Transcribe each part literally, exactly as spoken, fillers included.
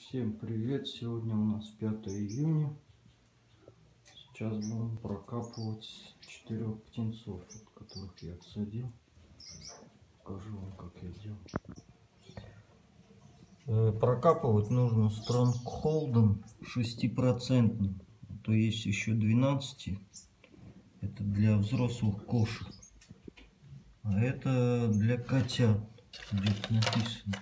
Всем привет! Сегодня у нас пятое июня. Сейчас будем прокапывать четырех птенцов, которых я отсадил. Покажу вам, как я делаю. Прокапывать нужно Стронгхолдом шестипроцентным. То есть еще двенадцать. Это для взрослых кошек. А это для котят. Здесь написано.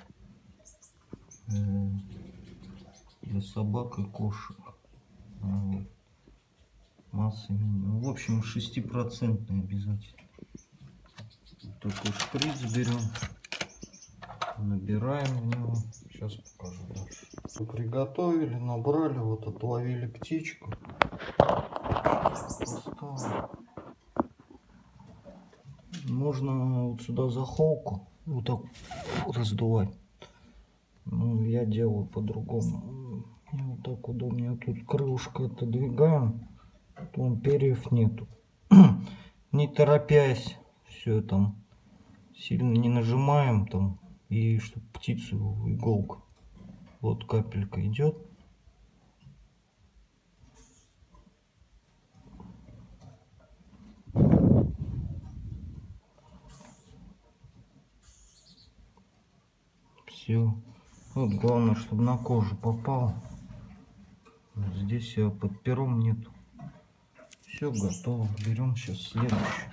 Для собак и кошек. А вот. Масса минимум. В общем, шестипроцентный обязательно. Вот такой шприц берем. Набираем в него. Сейчас покажу дальше. Приготовили, набрали, вот отловили птичку. Поставили. Можно вот сюда за холку вот так раздувать. Ну, я делаю по-другому. Вот так удобнее. Тут крылышко отодвигаем. Вон перьев нету. Не торопясь, все там сильно не нажимаем там, и чтобы птицу в иголку. Вот капелька идет. Все. Вот главное, чтобы на кожу попало. Вот здесь я под пером нету. Все готово. Берем сейчас следующий.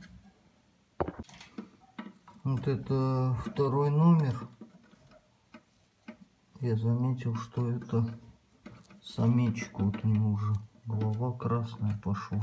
Вот это второй номер. Я заметил, что это самечка. Вот у него уже голова красная пошла.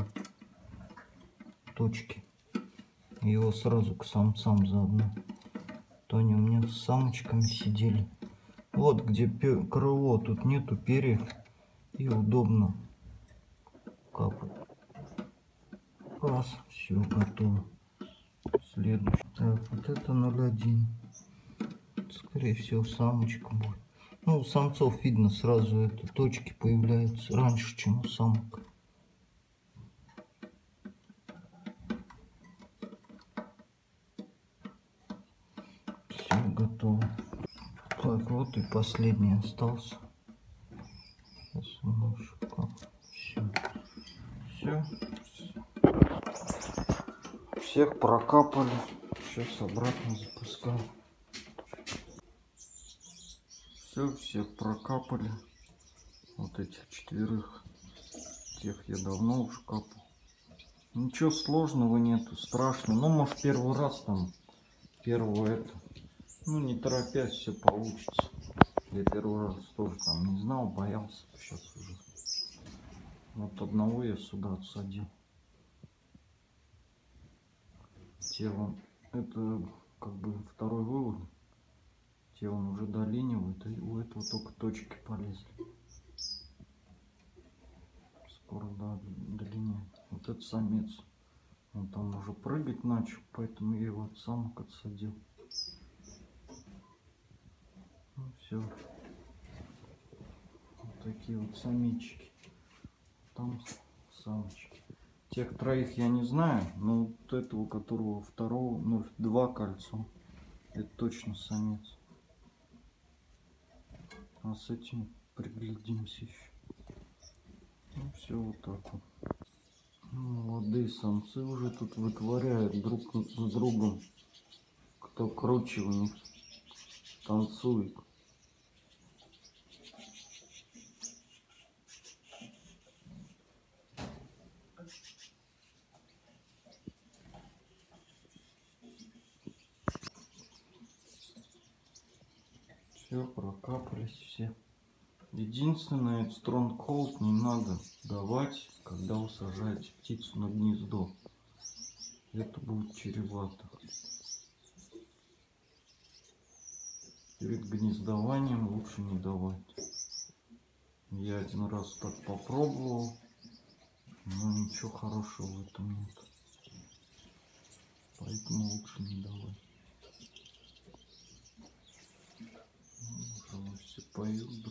Точки. Его сразу к самцам заодно. То они у меня с самочками сидели. Вот где крыло. Тут нету перьев. И удобно капать. Раз. Все готово. Следующий. Так, вот это ноль один. Скорее всего, самочка будет. Ну, у самцов видно сразу, это точки появляются раньше, чем у самок. Все готово. Так, вот и последний остался. Сейчас немножко. Все. Все. Всех прокапали. Сейчас обратно запускаем. Все, всех прокапали. Вот этих четверых. Тех я давно уж капал. Ничего сложного нету, страшно. Ну, может, первый раз там, первого это. Ну, не торопясь, все получится. Я первый раз тоже там не знал, боялся. Сейчас уже. Вот одного я сюда отсадил. Тело, это как бы второй вывод. Тело он уже долинивает, и у этого только точки полезли. Скоро, да, долиняет. Вот этот самец. Он там уже прыгать начал, поэтому я его от самок отсадил. Ну, все. Вот такие вот самички. Там самочки. Тех троих я не знаю, но вот этого, которого второго, ну, два кольцо, это точно самец. А с этим приглядимся еще. Ну, все вот так вот. Молодые самцы уже тут вытворяют друг с другом. Кто круче у них танцует. Все, прокапались все. Единственное, это Стронгхолд не надо давать, когда вы сажаете птицу на гнездо. Это будет чревато. Перед гнездованием лучше не давать. Я один раз так попробовал, но ничего хорошего в этом нет. Поэтому лучше не давать. Ну, уже все поют.